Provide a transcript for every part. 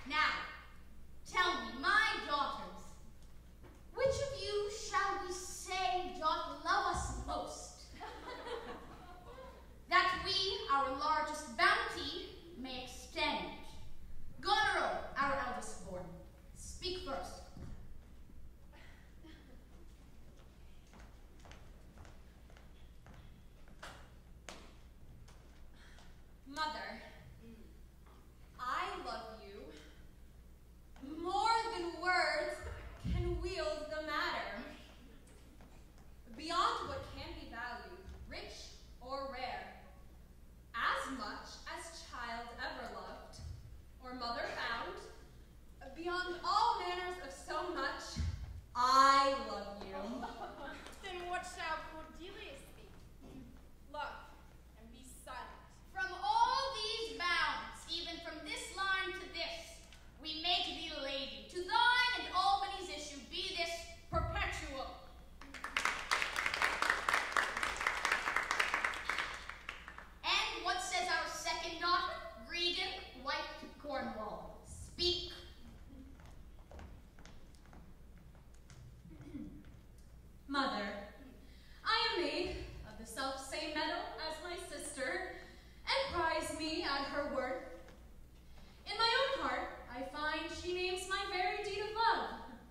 Now, tell me, my daughters, which of you shall we say doth love us most? That we, our largest bounty, may extend. Goneril, our eldest born, speak first. Mother, I love you more than words can wield the matter. Beyond what can be valued, rich or rare, as much as child ever loved, or mother found, beyond all manners of so much, I love you. Then what shall Cordelia speak? Love, and be silent. From all these bounds, even from this line to this, we make thee lady. To thine and Albany's issue be this perpetual. And what says our second daughter, Regan, wife to Cornwall? Speak. Mother, I am made of the self-same metal as my sister, and prize me at her word. In my own heart, I find she names my very deed of love.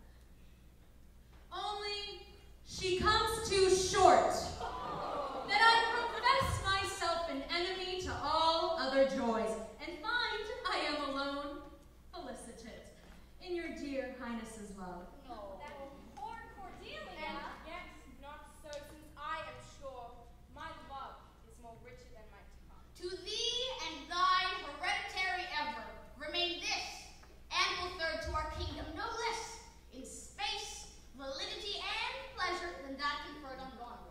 Only she comes too short, that I profess myself an enemy to all other joys, and find I am alone, felicitate, in your dear highness's love. No. That poor Cordelia. And yet not so, since I am sure my love is more richer than my tongue. To thee and thine hereditary ever remain this, ample third to our kingdom, no less in space, validity, and pleasure than that conferred on Goneril.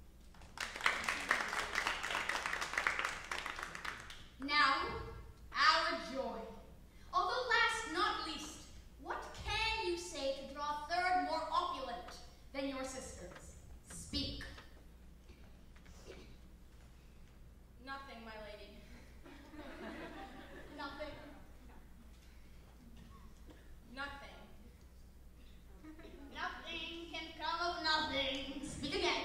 Now, our joy. Although last not least, what can you say to draw third more opulent than your sisters? Speak. Nothing, my lady. Nothing. Nothing. Nothing can come of nothing. Speak again.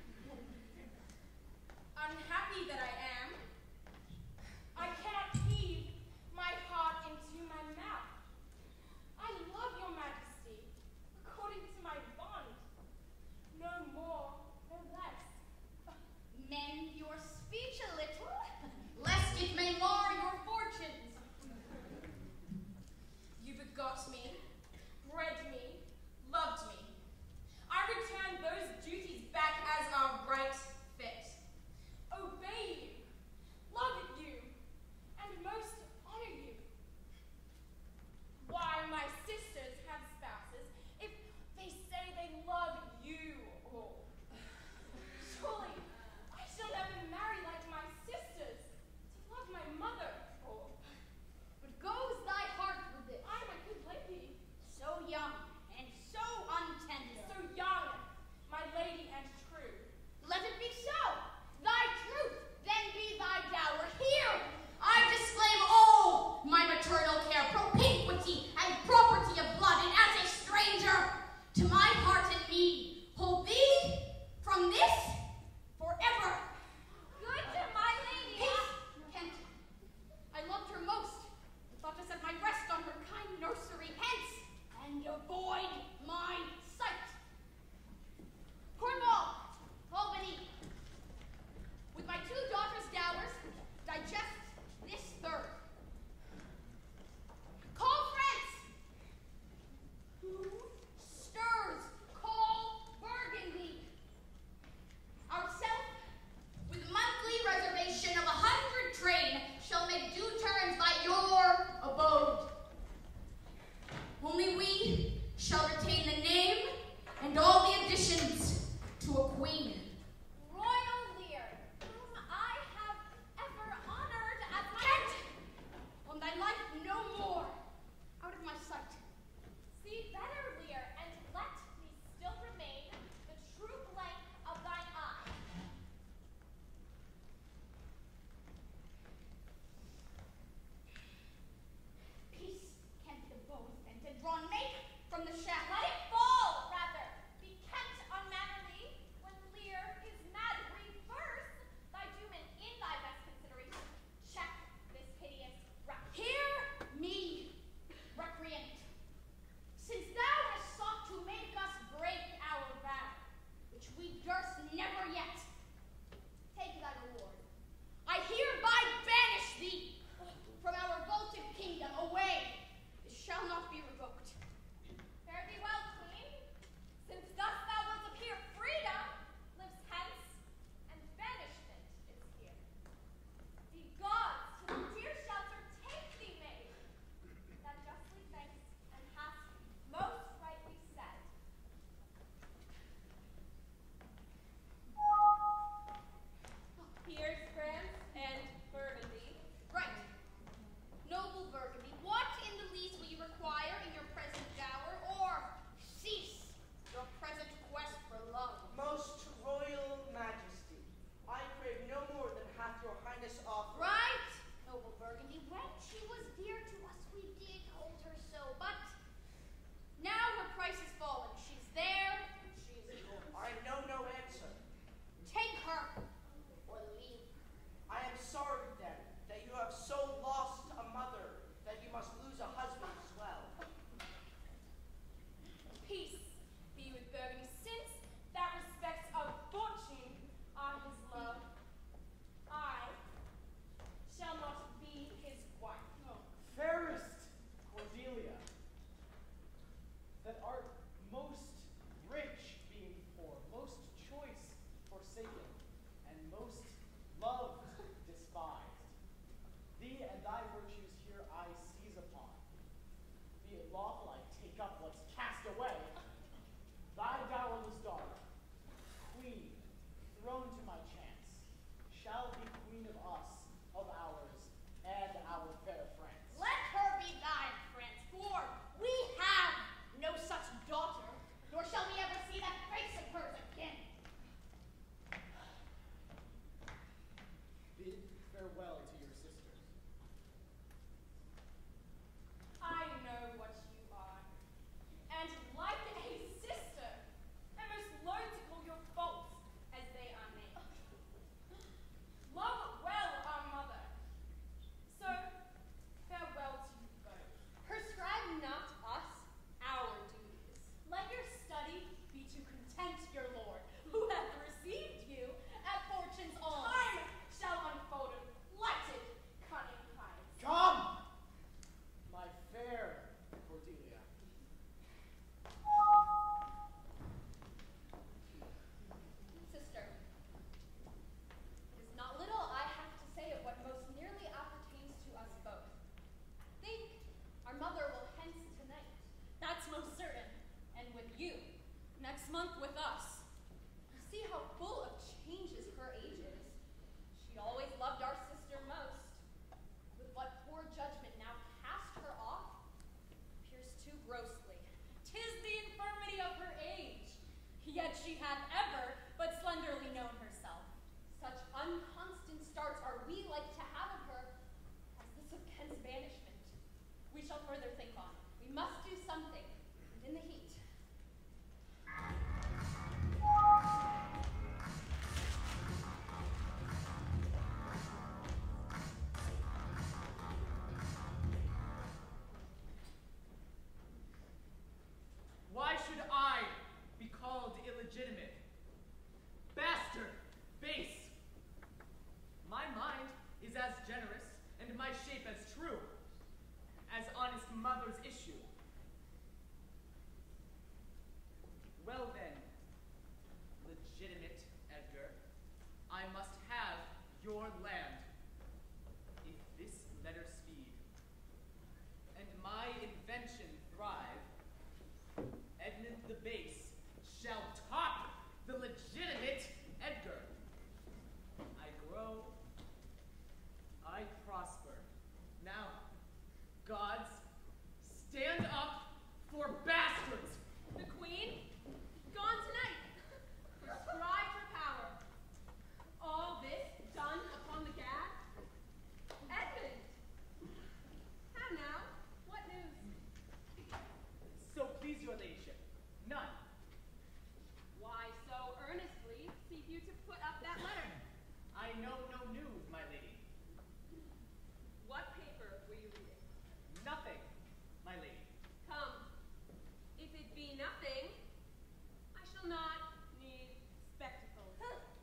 Unhappy that I am, I cannot heave my heart into my mouth. I love your majesty, according to my bond. No more, no less. Mend your speech a little, lest it may mar your fortunes. You begot me, bred me, loved me. I return those duties back as our right fit. Obey you, love you, and most honor you. Why my sisters have spouses if they say they love you all? Surely I shall never marry like my sisters to love my mother all. But goes thy heart with this? I am a good lady. So young and so untender. So young, my thrown to my chance, shall be queen of us, of ours, and our fair France. Let her be thine, France, for we have no such daughter, nor shall we ever see that face of hers again. Bid farewell to your sisters. I know what you are, and like a sister, I most loath to call your faults as they are named. Love well our mother, so farewell to you both. Prescribe not us our duties. Let your study be to content your lord, who hath received you at fortune's alms. Time shall unfold lighted cunning eyes. Come, my fair Cordelia. Sister, it is not little I have to say of what most nearly appertains to us both. Think, our mother will hence tonight. That's most certain. And with you, next month with us. See how full of changes her age is. She always loved our sister most. With what poor judgment now cast her off, appears too grossly. 'Tis the infirmity of her age, yet she hath ever but slenderly known herself. Such unconstant starts are we like to have of her as this of Ken's banishment. We shall further think on. We must do something, and in the heat. Why should I be called illegitimate? Bastard, base. My mind is as generous, and my shape as true, as honest mother's issue. Well then, legitimate Edgar, I must have your land, if this letter speed, and my invention thrive. Edmund the Base shall top the legitimate Edgar. I grow, I prosper. Now, gods, stand up for bastards. The queen, gone tonight, prescribed her power. All this done upon the gad. Edmund! How now? What news? So please your ladyship, none. Why so earnestly seek you to put up that letter? I know no news, my lady. What paper were you reading? Nothing, my lady. Come, if it be nothing, I shall not need spectacles.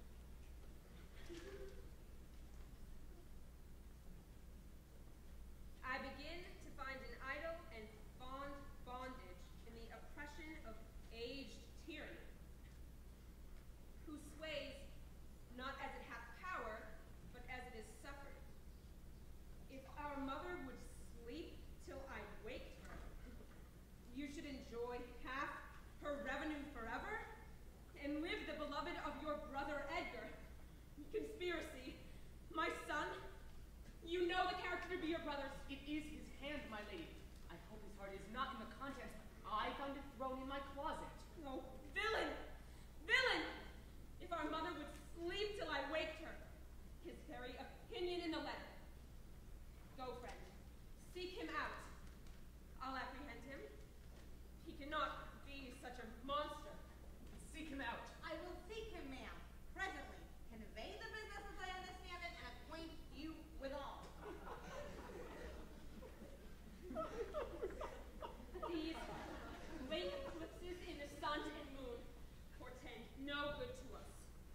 I begin to find an idle and fond bondage in the oppression of aged tyranny, who sways not as it hath power, but as it is suffered. If our mother would sleep till I waked her, you should enjoy half her revenue forever, and live the beloved of your brother Edgar. Conspiracy, my son, you know the character to be your brother's. It is his hand, my lady. I hope his heart is not in the contents. I found it thrown in my closet. Oh, villain! Villain! If our mother would sleep till I waked her, his very opinion in the letter. Go, friend, seek him out. I'll apprehend him. He cannot be such a monster. Seek him out. I will seek him, ma'am, presently. Convey the business as I understand it and acquaint you with all. These late eclipses in the sun and moon portend no good to us.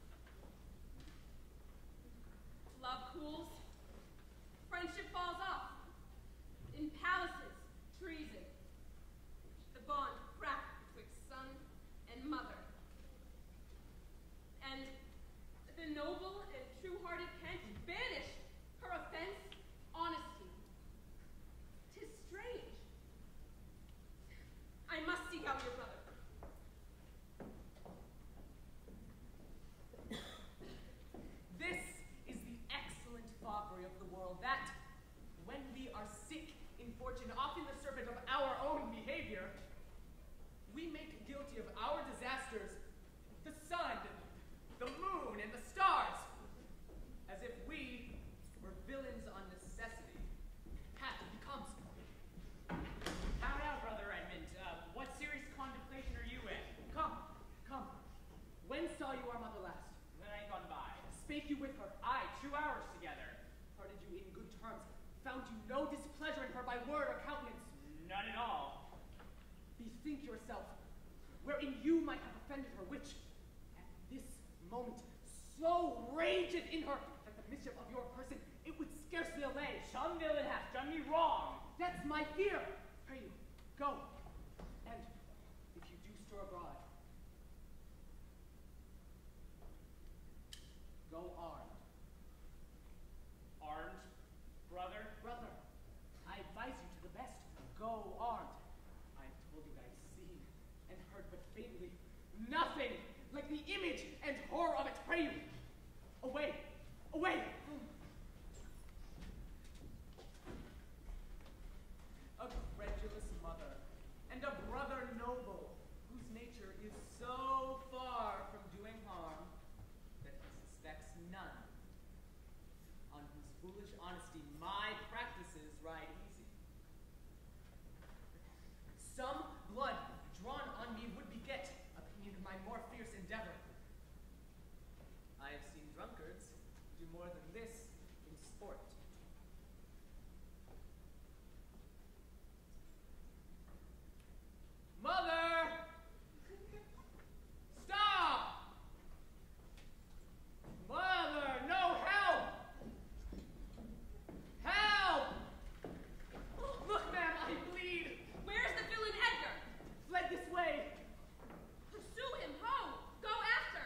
Love cools, friendship falls off. In palaces, treason. The bond cracked betwixt son and mother. And the noble and true-hearted Kent banished her offense, honesty. 'Tis strange. I must seek out your brother. myself, wherein you might have offended her, which, at this moment, so rageth in her, that the mischief of your person it would scarcely allay. Some villain hath done me wrong. That's my fear. Pray you, go. And if you do stir abroad, go armed. Armed, brother? Brother, I advise you to the best. Go armed. I told you I've seen and heard but faintly nothing like the image and horror of it. Pray you, away, away. A credulous mother and a brother noble, whose nature is so far from doing harm that he suspects none, on whose foolish honesty my practices ride easy. Some blood drawn on me would beget opinion of my more fierce endeavor. I have seen drunkards do more than this in sport. Mother! Stop! Mother, no help! Help! Look, ma'am, I bleed. Where's the villain Edgar? Fled this way. Pursue him, ho! Go after!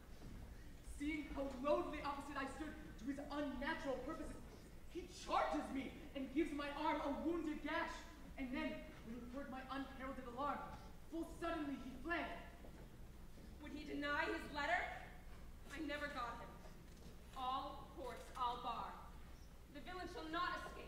Seeing how loathly opposite I stood to his unnatural purposes, he charges me and gives my arm a wounded gash. And then, when he heard my unheralded alarm, full suddenly he fled. Would he deny his letter? I never got him. All courts I'll bar. The villain shall not escape.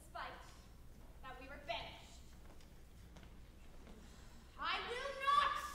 I will not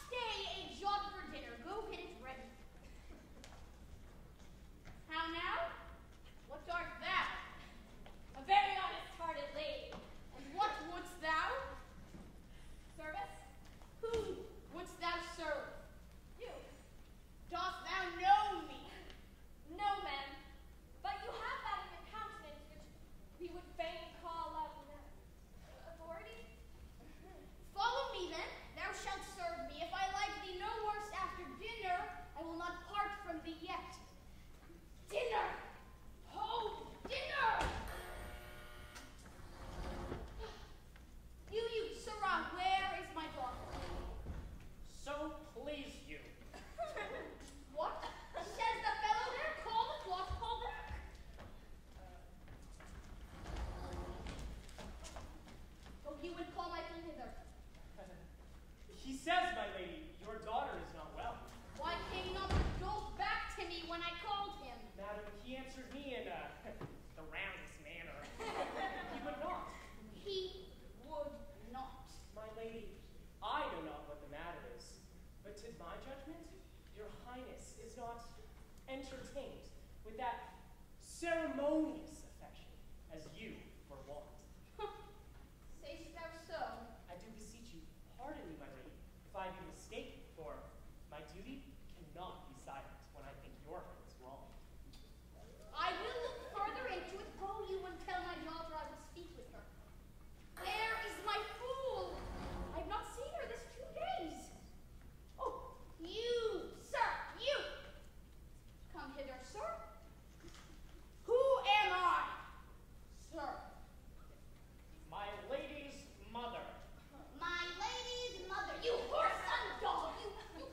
not entertained with that ceremonious affection as you were wont. Say'st thou so? I do beseech you, pardon me, my lady, if I be mistaken, for my duty cannot be silent when I think your heart is wrong. I will look further into it. Go you and tell my daughter I would speak with her. Where is my fool? I have not seen her this 2 days. Oh, you, sir, you. Come hither, sir. Who am I, sir? My lady's mother. My lady's mother. You whoreson dog. You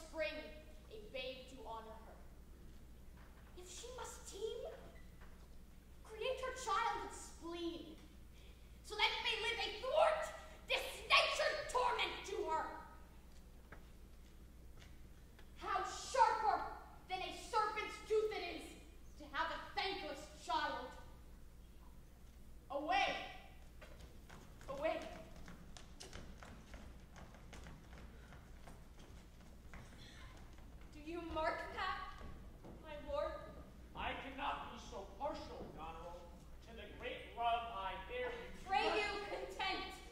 spring, a babe to honor her. If she must teem, create her child with spleen, so that it may live a thwart this natured torment to her. How sharper than a serpent's tooth it is to have a thankless child. Away! Away! Do you mark that, my lord? I cannot be so partial, Goneril, to the great love I bear you. Pray you content.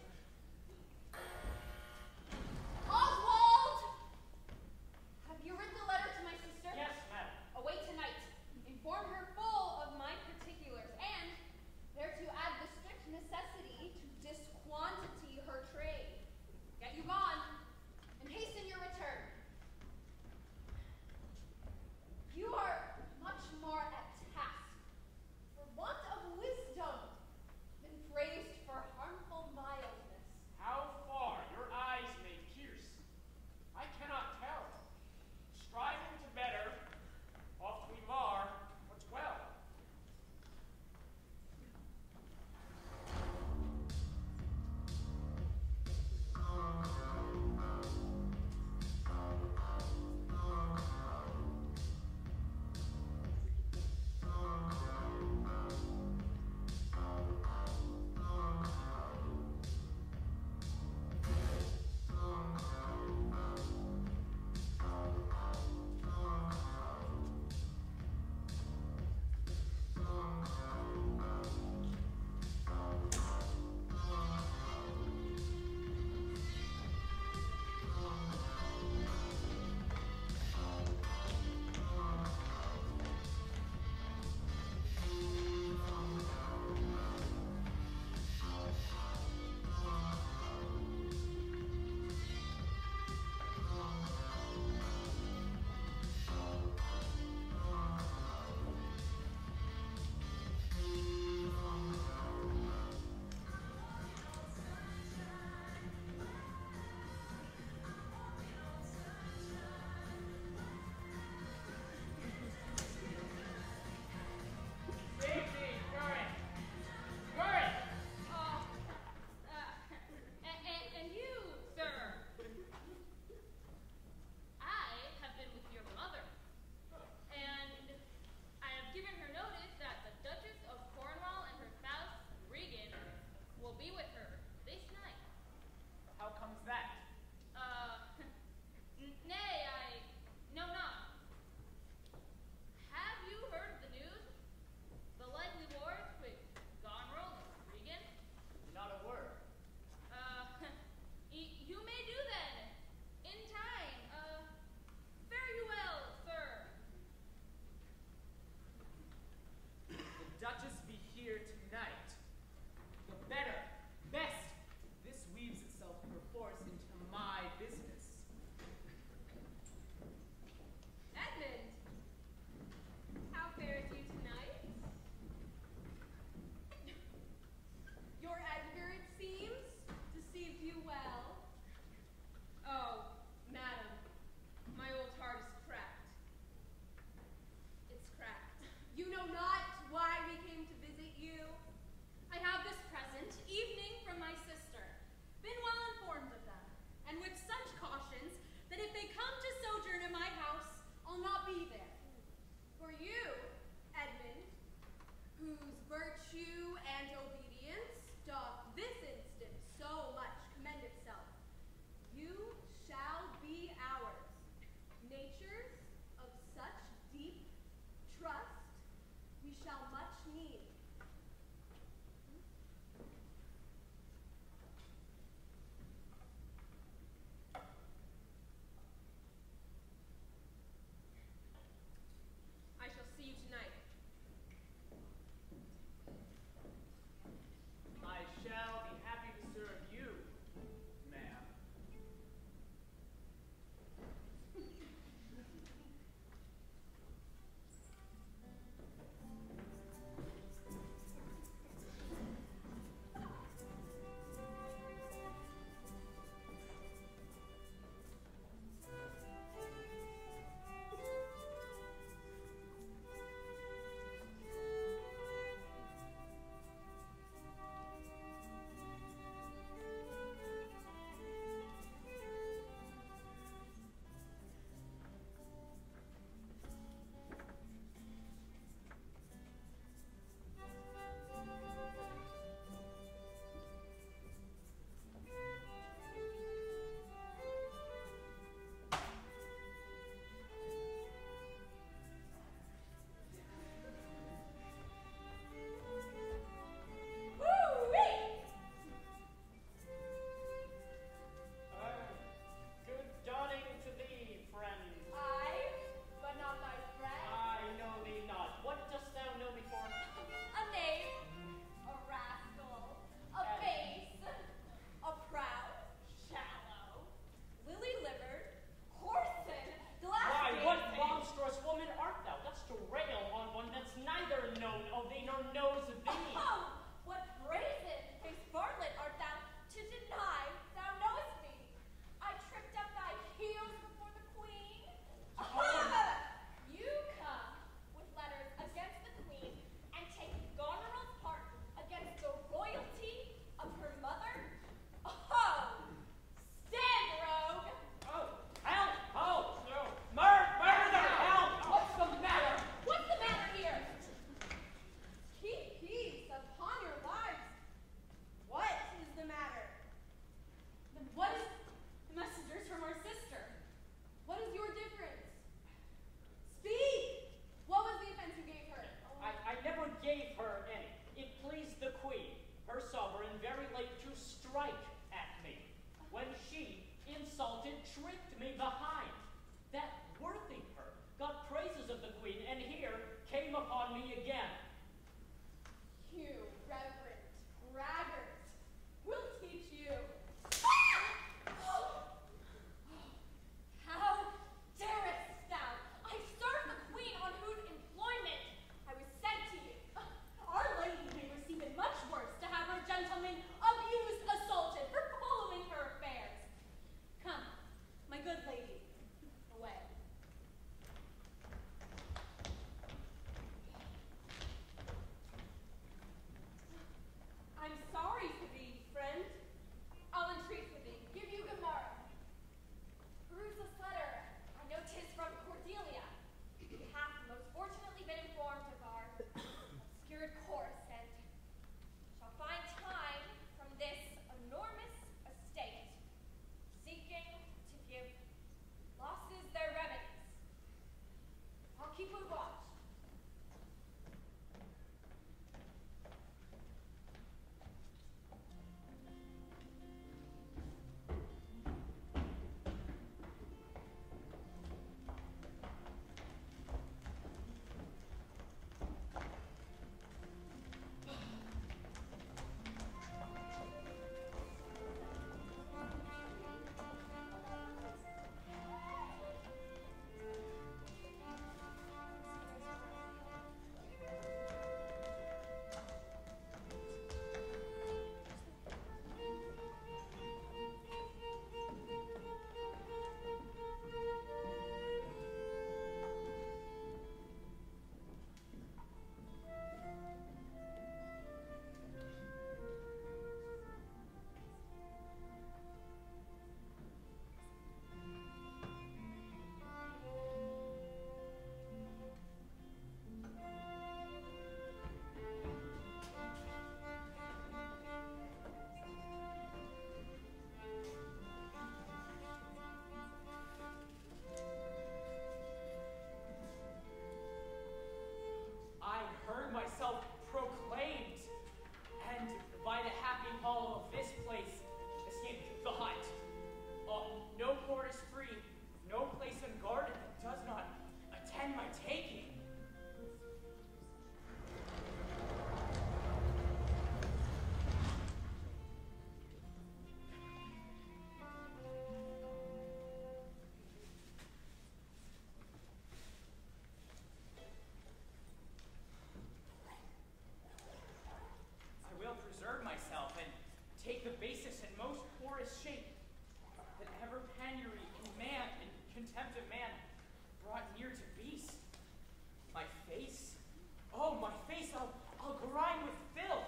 brought near to beast. My face, oh, my face, I'll grind with filth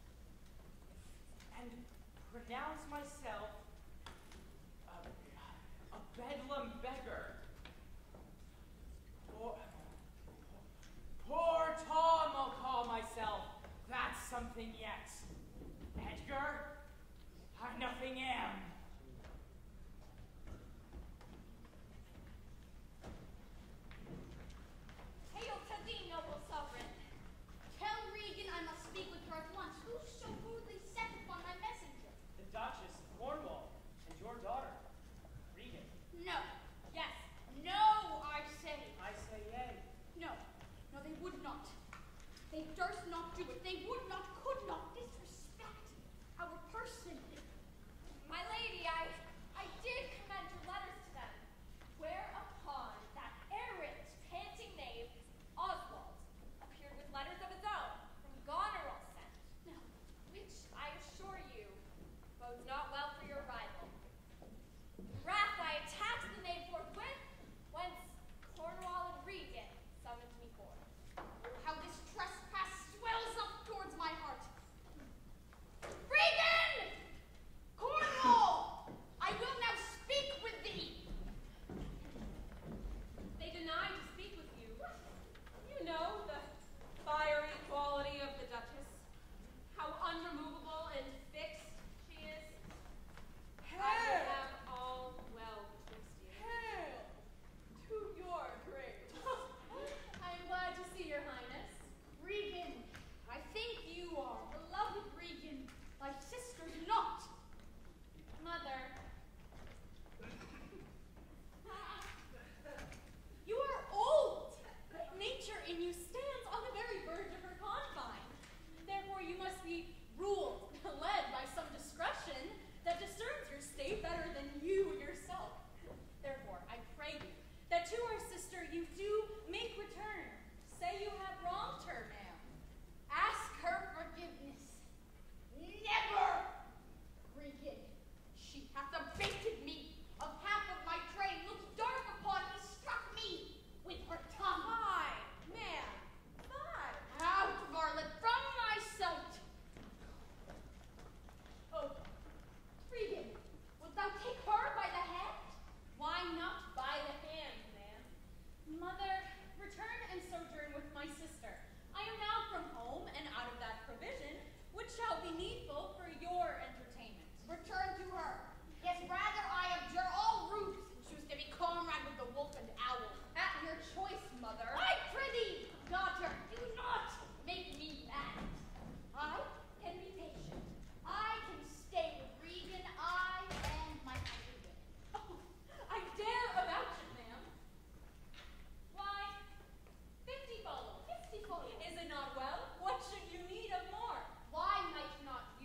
and pronounce myself a bedlam beggar. Poor Tom, I'll call myself. That's something yet. Edgar, I nothing am. Hail to thee, noble sovereign. Tell Regan I must speak with her at once. Who so rudely set upon my messenger? The Duchess of Cornwall and your daughter, Regan. No. Yes. No, I say. I say yea. No. No, they would not. They durst not do it. They would not, could not disrespect our person. My lady, I did commend your letters to them, whereupon that errant, panting knave, Oswald, appeared with letters of his own, from Goneril sent, which, I assure you, bodes not well for your rival. In wrath, I attacked the knave forthwith, whence Cornwall and Regan summoned me forth. How this trespass swells up towards my heart. Regan! Cornwall! I will now speak with thee. They deny to speak with you. You know the fiery quality of the Duchess, how unremovable and fixed she is. I would have all well betwixt you. Hail to your grace. I am glad to see your highness. Regan, I think you are beloved Regan, thy sister's not. Mother, You are old. Nature in you stands on the very verge of her confine. Therefore, you must be ruled, led by some discretion that discerns your state better than you yourself. Therefore, I pray you that to our sister you do make return. Say you have wronged her, ma'am. Ask her forgiveness. Never! Regan, she hath abated me of half of my train, looked dark upon me, struck me with her tongue. Fie, ma'am, fie. Out, varlet, from my sight! Oh, Regan, wilt thou take her by the hand? Why not by the hand, ma'am? Mother, return and sojourn with my sister. I am now from home and out of that provision, which shall be needful for your entertainment. Return to her. Yes, rather I abjure all roots and choose to be comrade with the wolf and owl. At your choice, mother. I prithee, daughter, do not make me mad. I can be patient. I can stay with Regan, I and my husband. Oh, I dare avouch it, ma'am. Why, 50 follow. 50 follow. Is it not well? What should you need of more? Why might not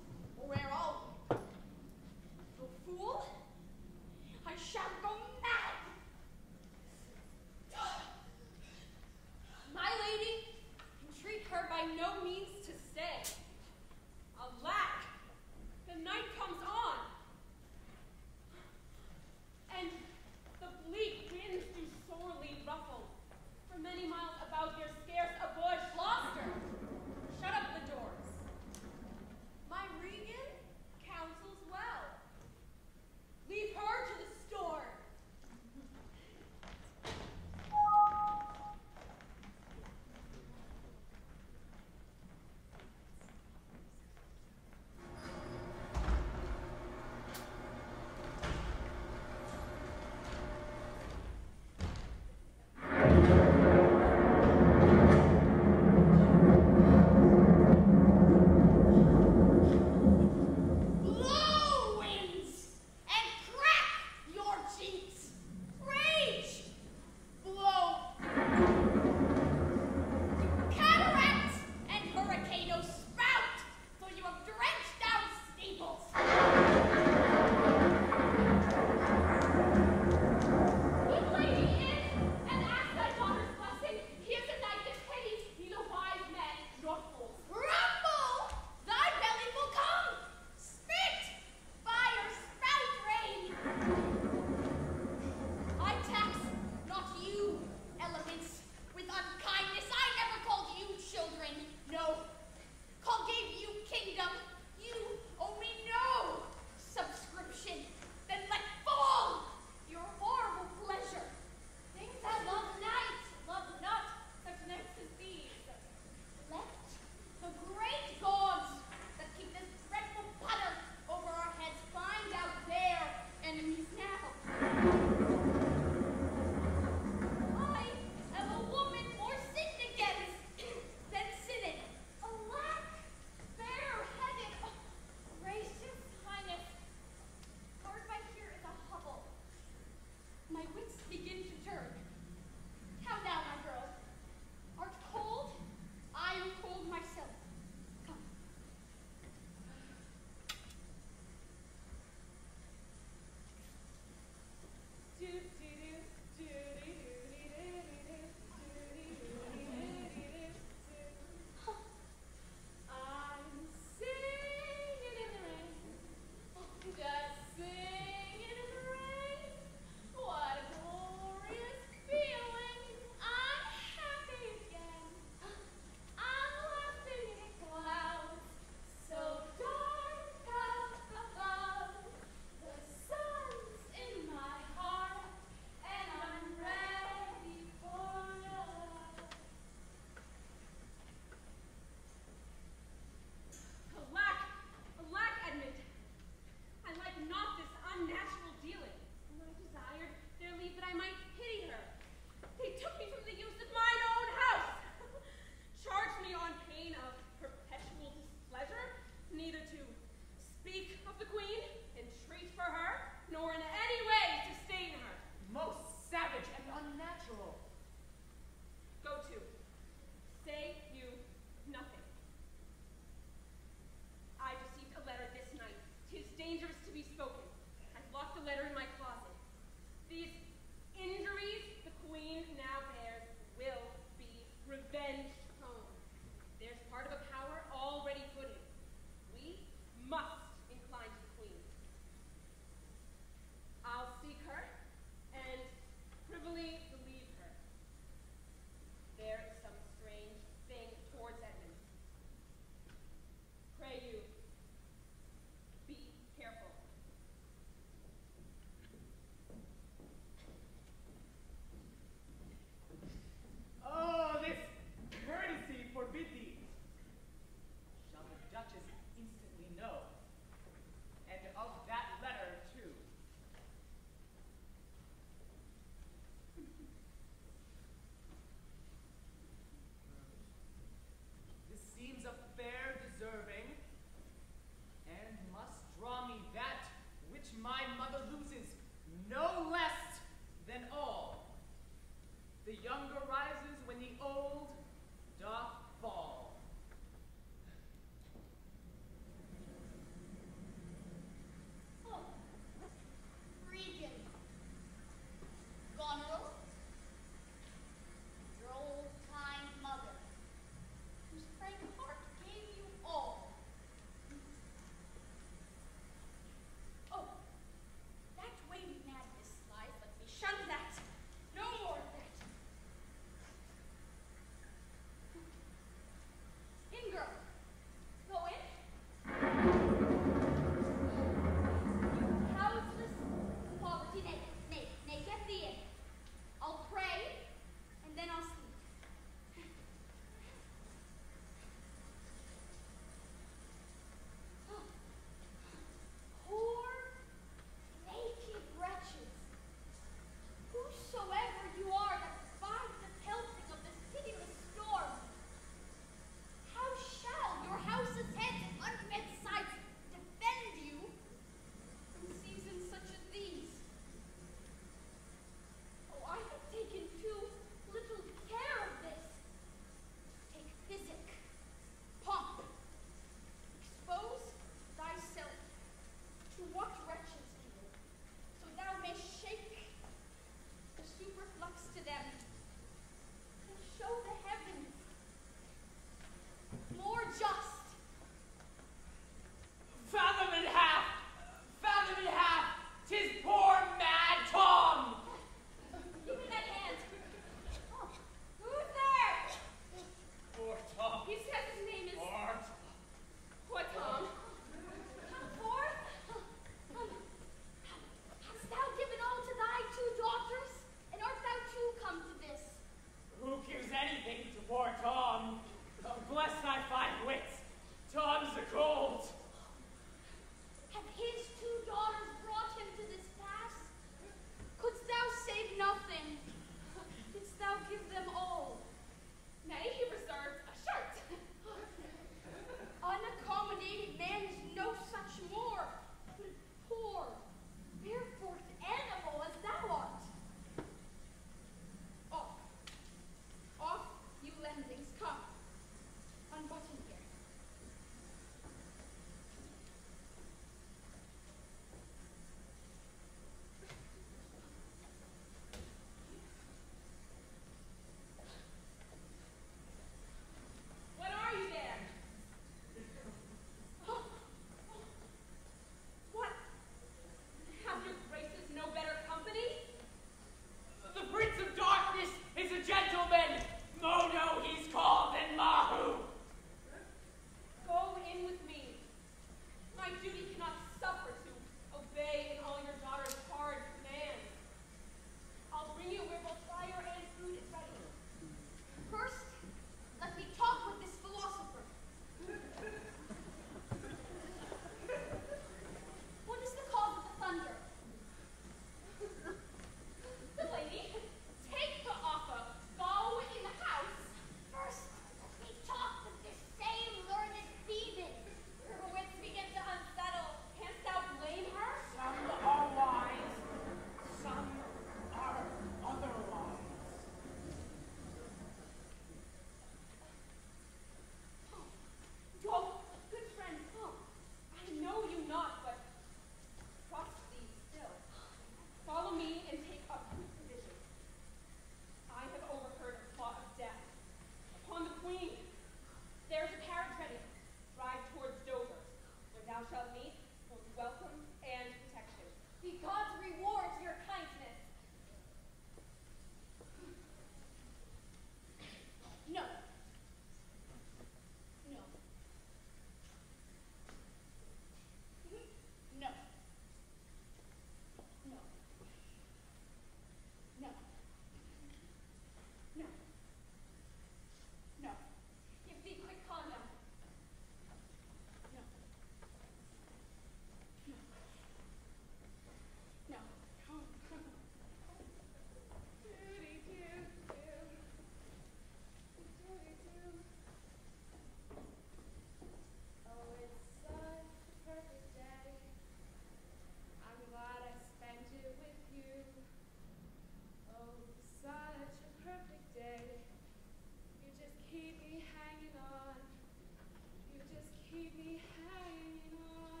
keep me hanging on.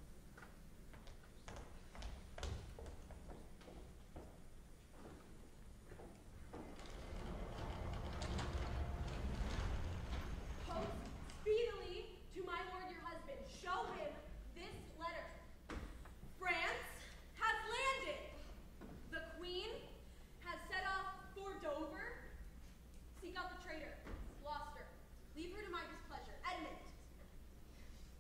Post speedily to my lord your husband. Show him this letter. France has landed. The queen has set off for Dover. Seek out the traitor, Gloucester. Leave her to my displeasure. Edmund,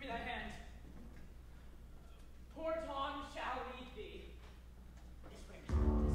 me thy hand. Poor Tom shall lead thee. This way.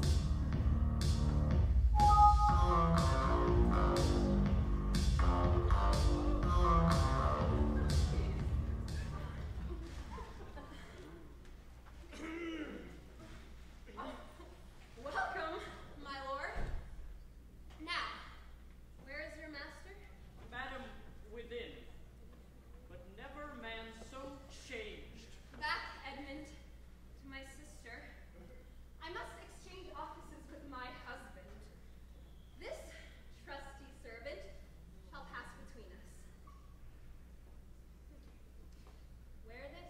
Welcome, my lord. Now, where is your master? Madam, within. But never man so changed. Back, Edmund, to my sister. I must exchange offices with my husband. This trusty servant shall pass between us. Wear this.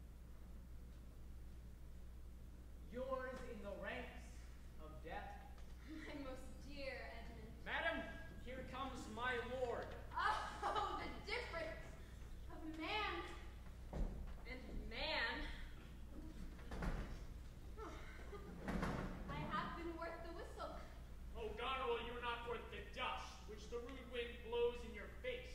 Yours in the ranks of death. My most dear Edmund. Madam, here comes my lord. Oh, the difference of man and man. I have been worth the whistle. Oh, Goneril, you're not worth the dust, which the rude wind blows in your face.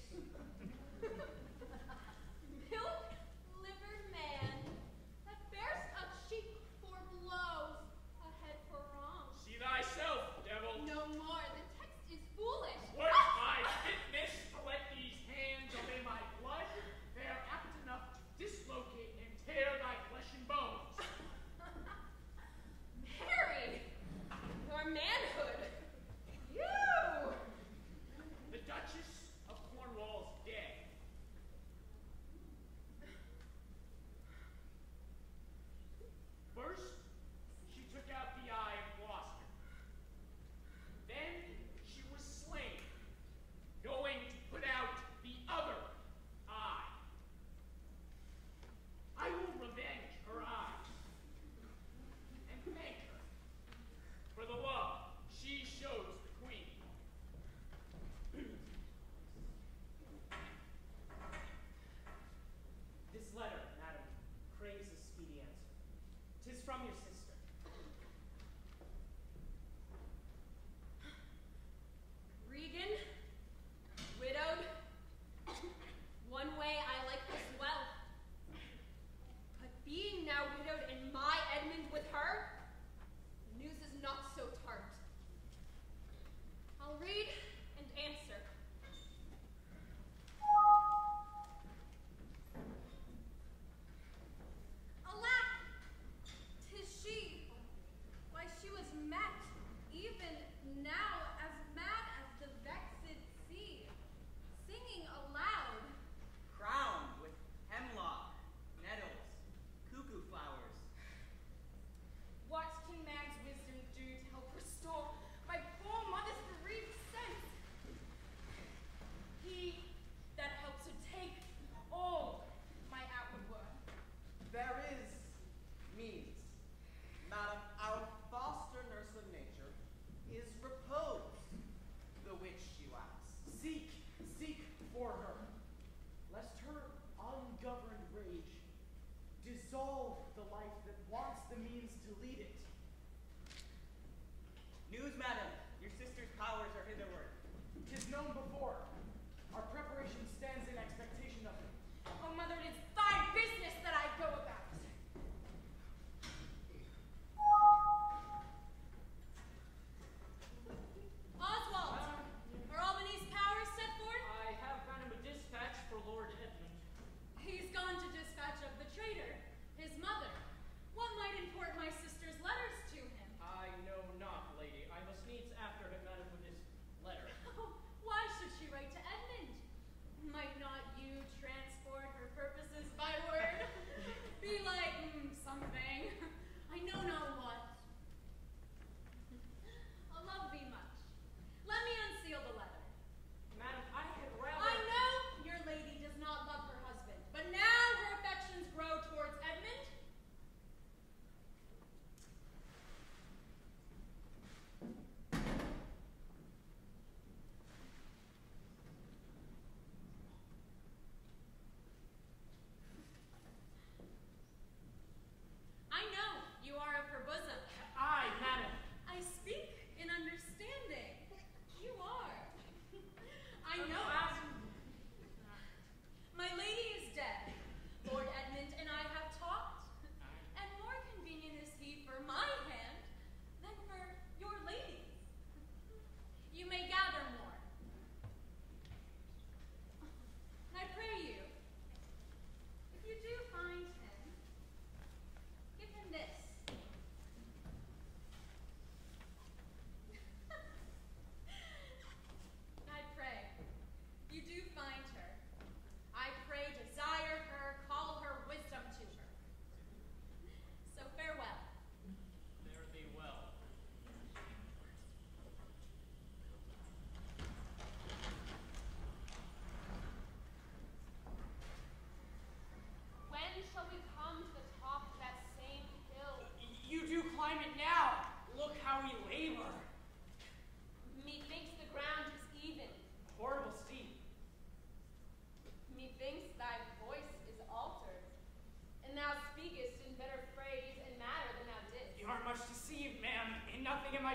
Milk liver man that bears up cheek for blows, a head for wrong. See thyself, devil. No more, the text is foolish. What's my fitness to let these hands obey my blood? They are apt enough to dislocate and tear thy flesh and bones. Mary, your manhood. You! The Duchess of Cornwall's dead. First, she took out the eye of Gloucester. Then she was slain, going to put out the other eye. I will revenge her eyes and thank her for the love she shows the queen. This letter, madam, craves a speedy answer. 'Tis from your sister. Regan, widowed. One way I like this well. But being now widowed and my Edmund with her, the news is not so tart. I'll read and answer. Alack, 'tis she. Why, she was met, even now, as mad as the vexed sea, singing aloud. Crowned with hemlock, nettles, cuckoo flowers. What can man's wisdom do to help restore my poor mother's bereaved sense? He that helps her take all my outward worth. There is means. Madam, our foster nurse of nature is repose, the which she lacks. Seek for her, lest her ungoverned rage dissolve the life that wants the means to lead it. News, madam, your sister's powers are hitherward. 'Tis known before. Our preparation stands in expectation of it. Oh, mother, it is thy business that I go about. Oswald, are Albany's powers set forth? I have madam a dispatch for Lord Edmund. He's gone to dispatch of the traitor, his mother. What might import my sister's letters to him? I know not, lady. I must needs after him, madam, with this letter. Why should she write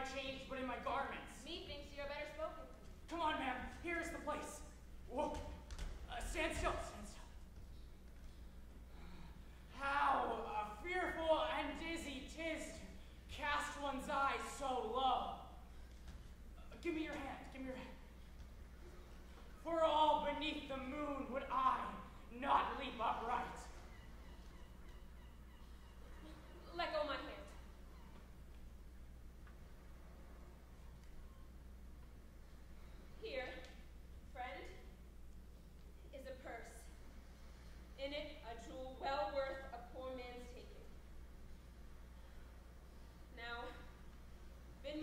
changed but in my garments. Methinks you are better spoken. Come on, ma'am. Here is the place. Whoa. Stand still. Stand still. How fearful and dizzy 'tis to cast one's eyes so low. Give me your hand. Give me your hand. For all beneath the moon would I not leap upright. Let go my hand. Here, friend, is a purse. In it, a jewel well worth a poor man's taking. Now,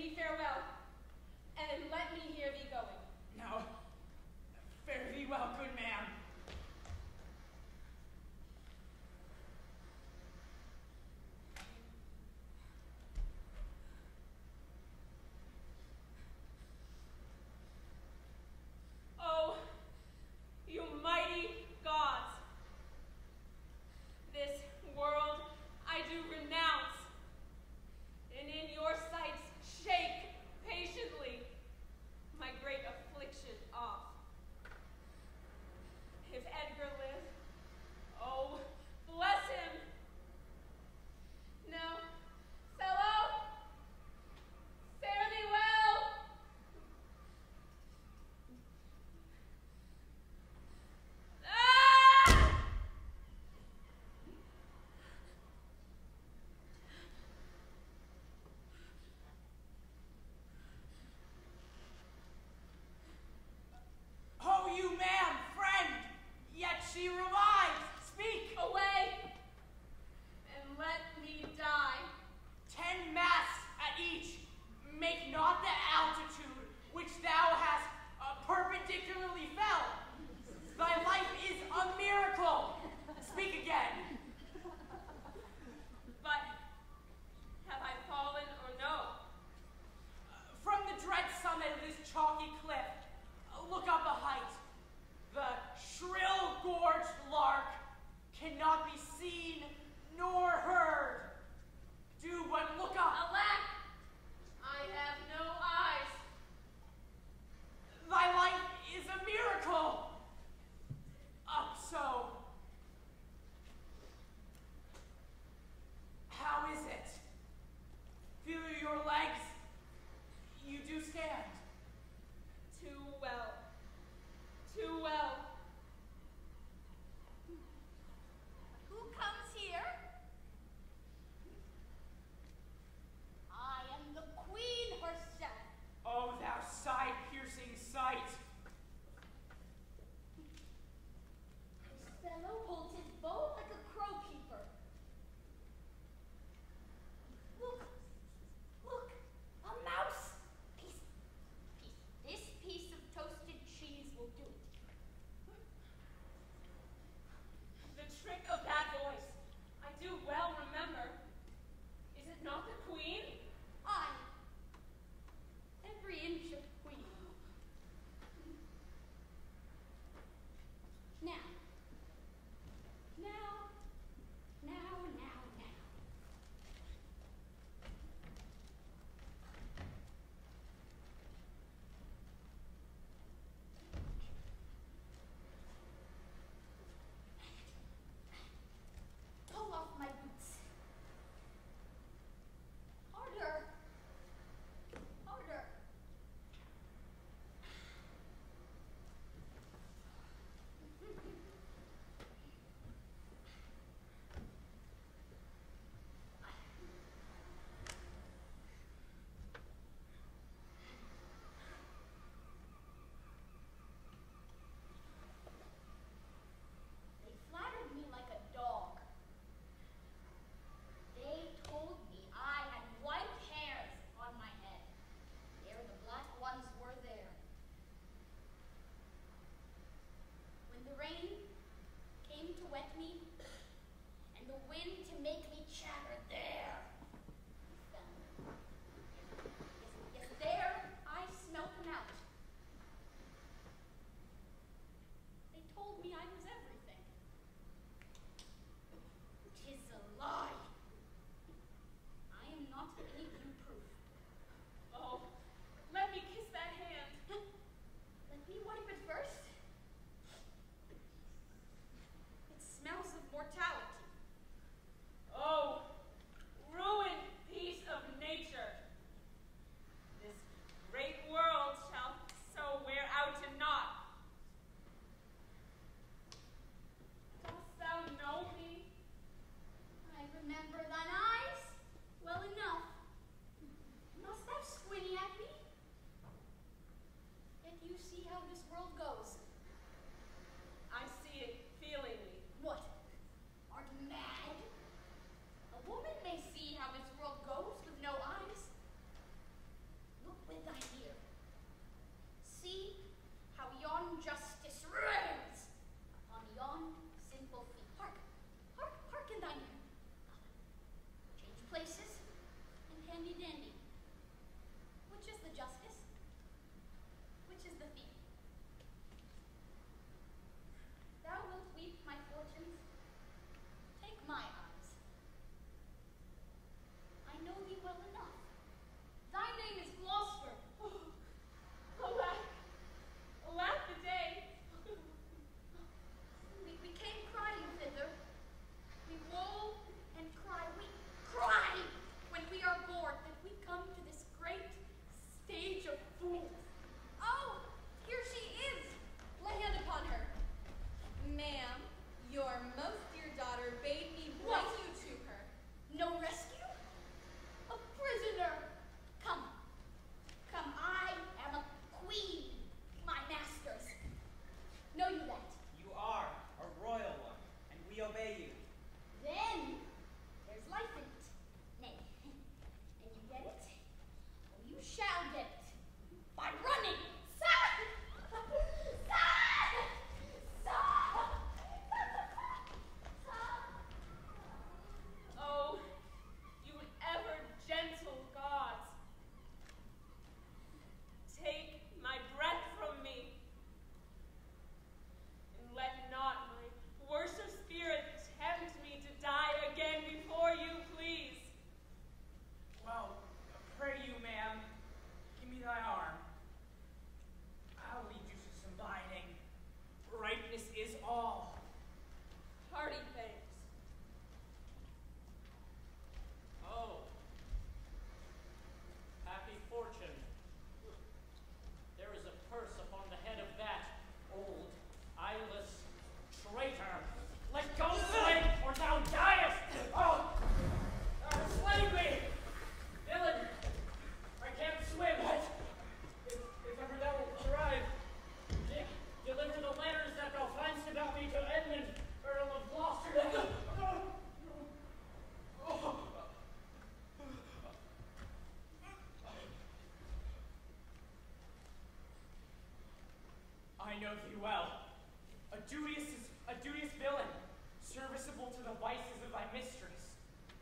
know thee well. A duteous villain, serviceable to the vices of thy mistress.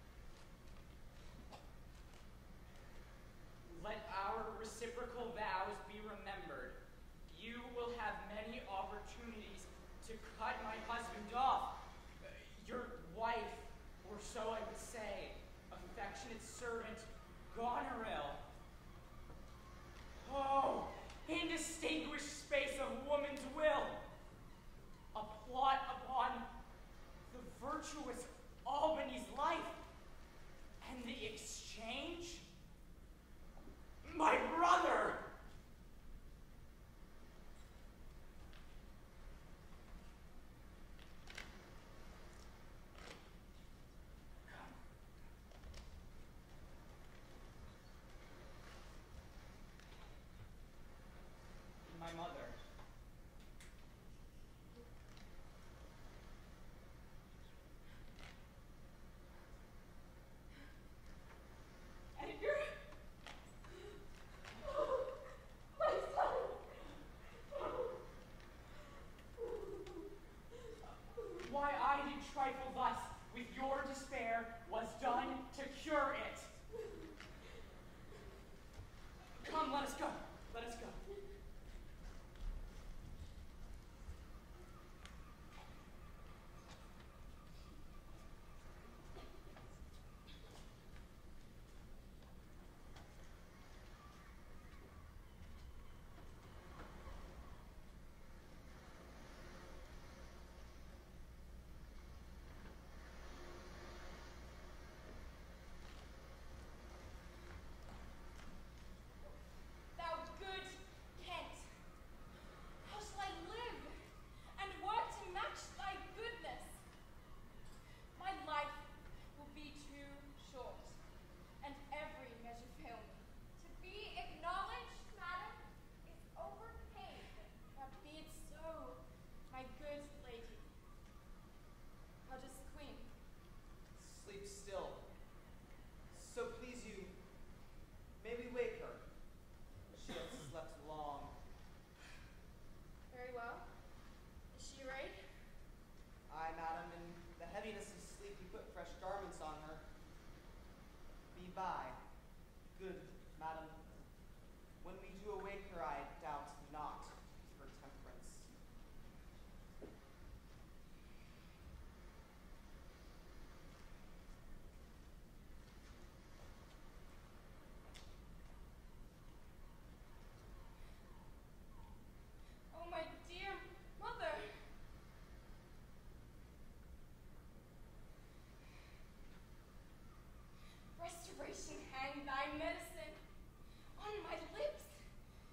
Let our reciprocal vows be remembered. You will have many opportunities to cut my husband off. Your wife, or so I would say, affectionate servant, Goneril. Oh, indistinguished space of woman's will. A plot upon the virtuous Albany's life, and the exchange? My brother! My mother. Edgar? My son! Why I did trifle thus with your despair was done to cure it. Come, let us go. Let us go. Thou good Kent, how shall I live and work to match thy goodness? My life will be too short, and every measure fail me. To be acknowledged, madam, is overpaid. But be it so, my good lady. How does the queen? Sleep still. So please you, may we wake her? She hath slept long. Very well. Is she right? Aye, madam, in the heaviness of sleep we put fresh garments on her. Be by, good madam. When we do awake her, I doubt not her temperance. Oh, my dear mother. Restoration, hang thy medicine on my lips.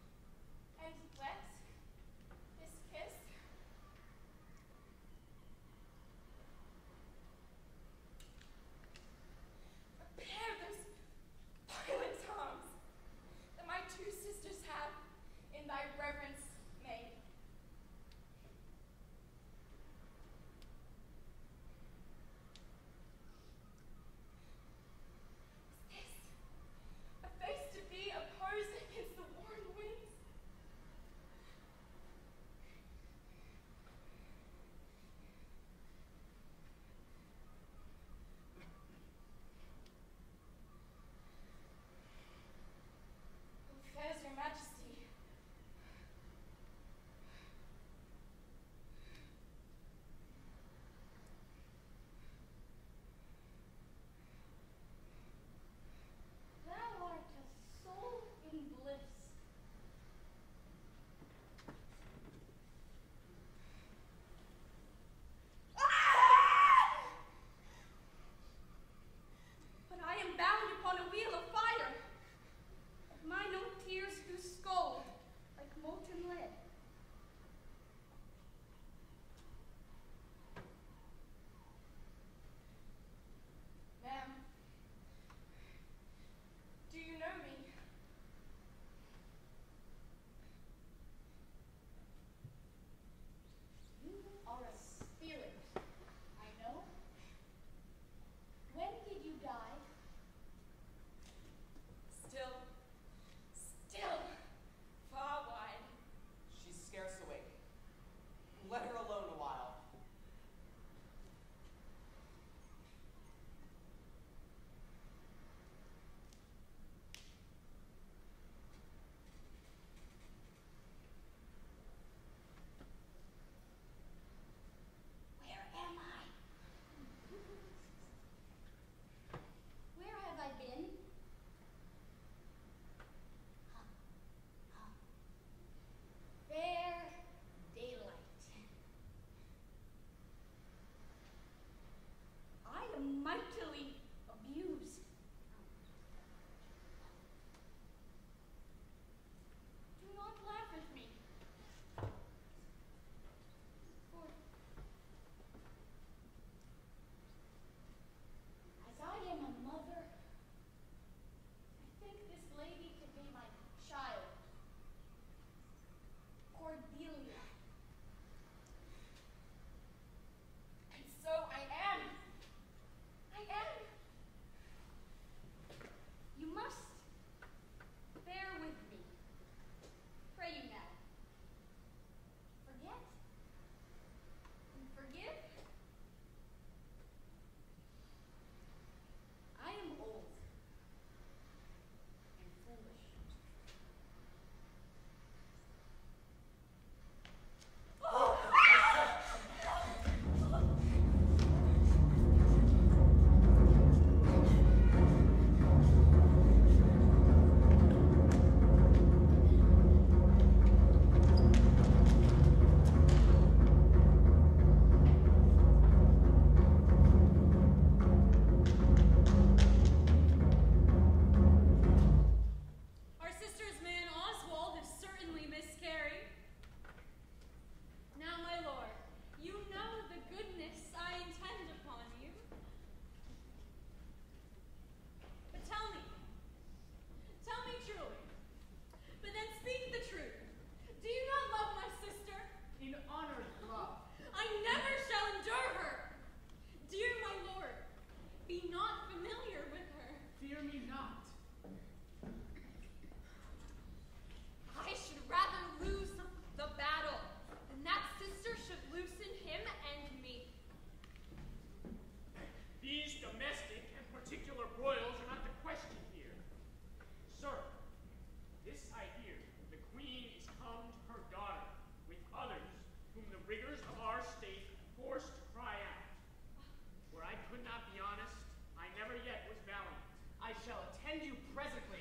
rigors of our state forced cry out. Where I could not be honest, I never yet was valiant. I shall attend you presently.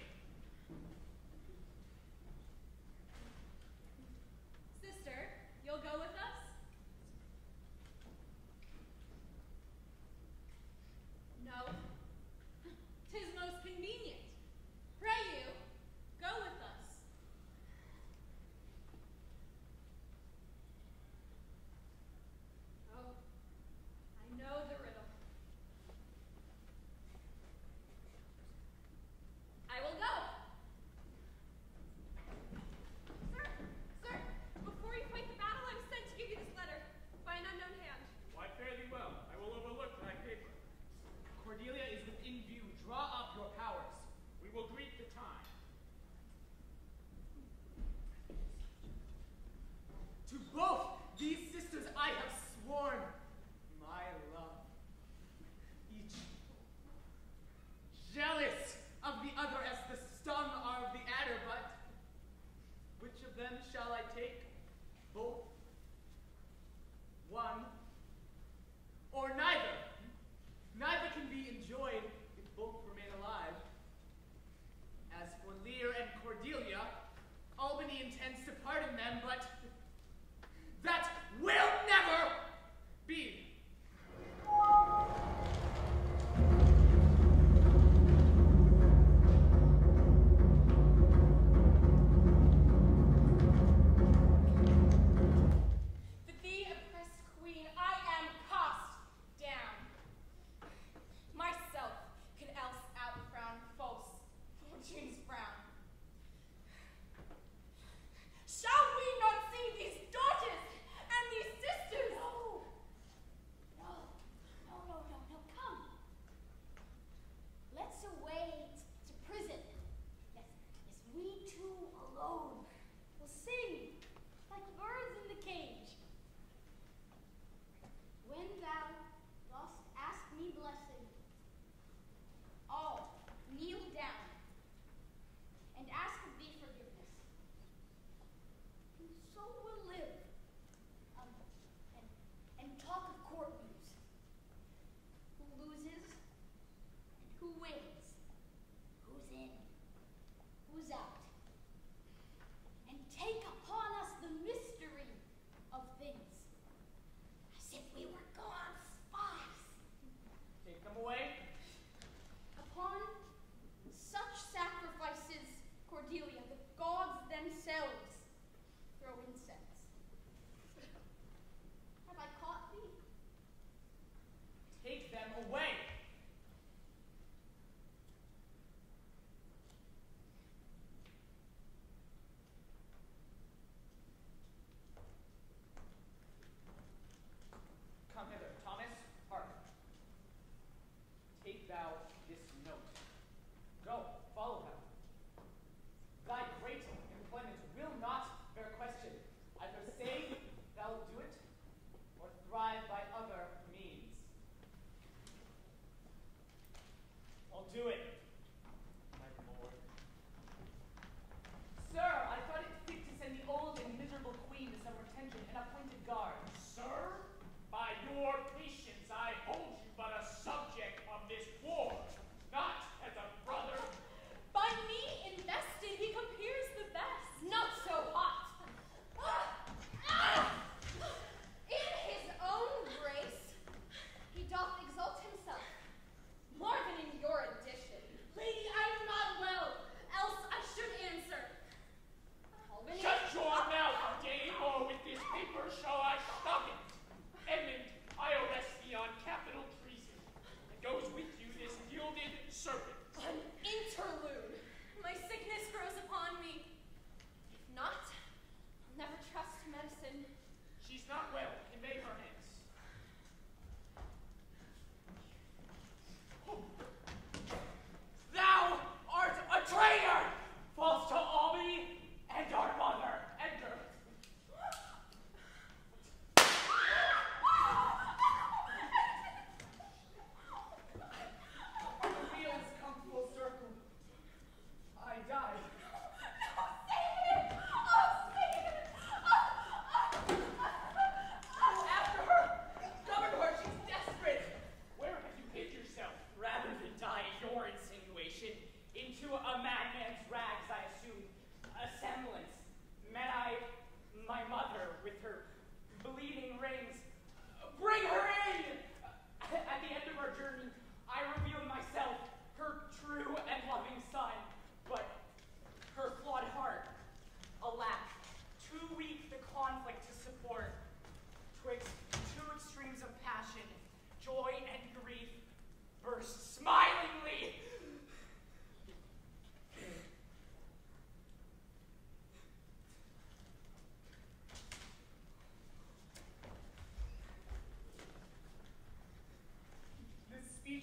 Sister, you'll go with us? No. 'Tis most convenient. Pray you, go with us. Oh, I know the riddle. I will go. Sir, before you fight the battle, I'm sent to give you this letter by an unknown hand. Why, fare thee well. I will overlook thy paper. Cordelia is within view. Draw up your powers. We will greet the time. To both these sisters I have sworn my love. Each jealous of the other as the stung are of the adder, but which of them shall I take? Both? One? Or neither? Neither can be enjoyed if both remain alive. As for Lear and Cordelia, Albany intends to pardon them, but that will never be. For thee, oppressed queen, I am cast down. Myself can else outfrown false fortune's frown. Shall we not see these daughters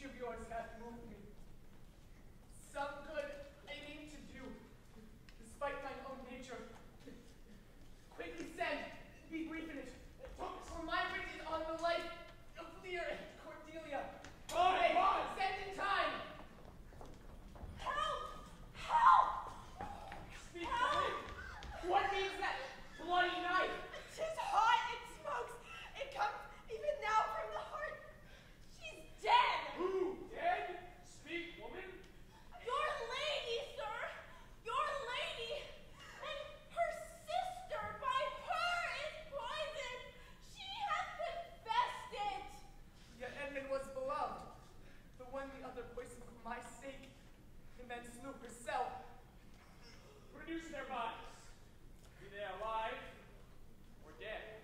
speech of yours hath moved me. Some good I mean to do, despite mine own nature. Quickly send, be brief in it, for my wit is on the life of Lear and Cordelia. Hey, send in time! Help! Help! Speak, woman. What means that bloody knife? 'Tis hot, it smokes. It comes even now from the heart. She's dead. Who? Dead? Speak, woman. Your lady, sir. Your lady. And her sister by her is poisoned. She has confessed it. Yet Edmund was beloved, the one the other poisoned for my sake, and then slew herself. Produce their bodies. Be they alive or dead?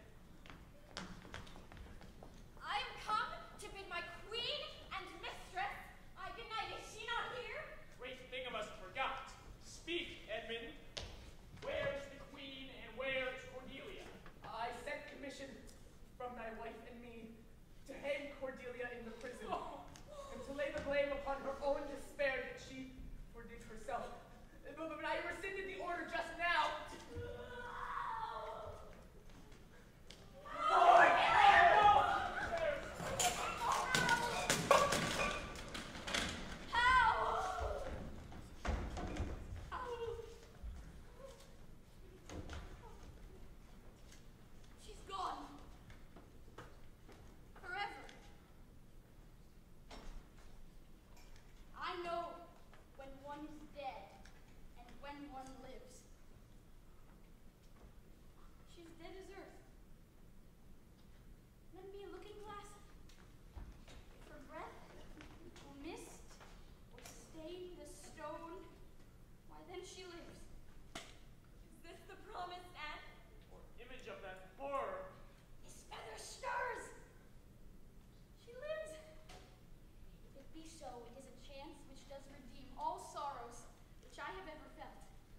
I am come to bid my queen and mistress good night. Is she not here? Great Bingamus forgot. Speak, Edmund. Where is the queen and where is Cordelia? I sent commission from thy wife and me to hang Cordelia in the prison, and to lay the blame upon her own despair that she fordid herself. But I rescinded the order just now. She's gone. Forever. I know when one is dead and when one lives. She's dead as earth. Lend me a looking glass. If her breath will mist or stain the stone, why then she lives. Is this the promised end? Or image of that horror? His feather stirs. She lives. If it be so, it is a chance which does redeem all sorrows which I have ever felt.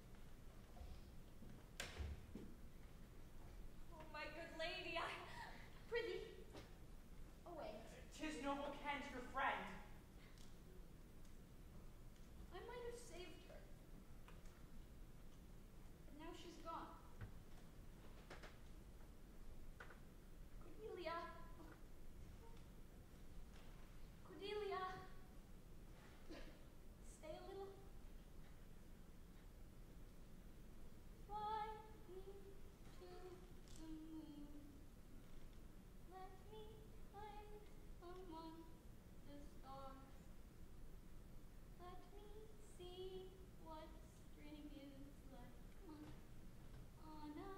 Oh, my good lady, Prithee, away. 'Tis noble Kent, your friend. I might have saved her. But now she's gone. Cordelia. Cordelia. Stay a little. Fly me to the moon. Let me hide among the stars. Let me see what spring is like on a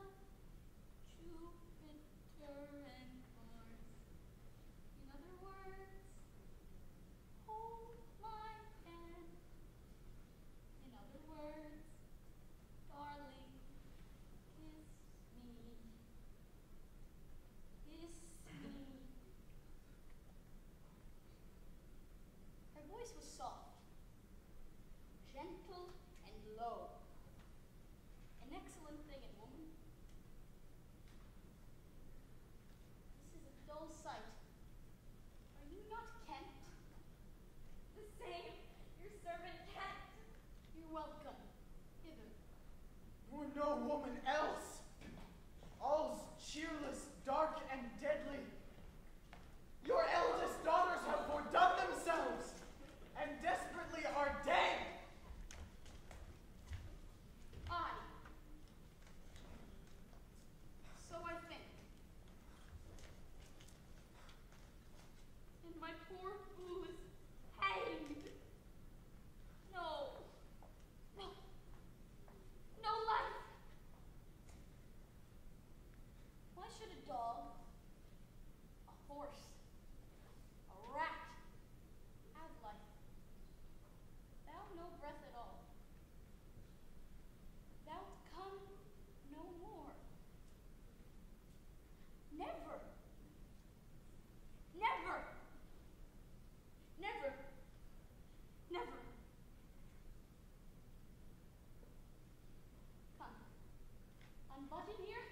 Jupiter and Mars. In other words, hold my hand. In other words, darling, kiss me. Kiss me. Her voice was soft, gentle, and low. An excellent thing in woman. This is a dull sight. Are you not Kent? the same, your servant Kent. You're welcome. Hither. Nor no woman else. All's cheerless, dark, and deadly. Your eldest daughters have fordone themselves, and desperately are dead. I. So I think. And my poor fool is hanged. No. No. No life. Why should a dog, a horse, a rat have life? Thou no breath at all. Thou'lt come no more. Never. Never. Never. Never. Come. Unbutton here.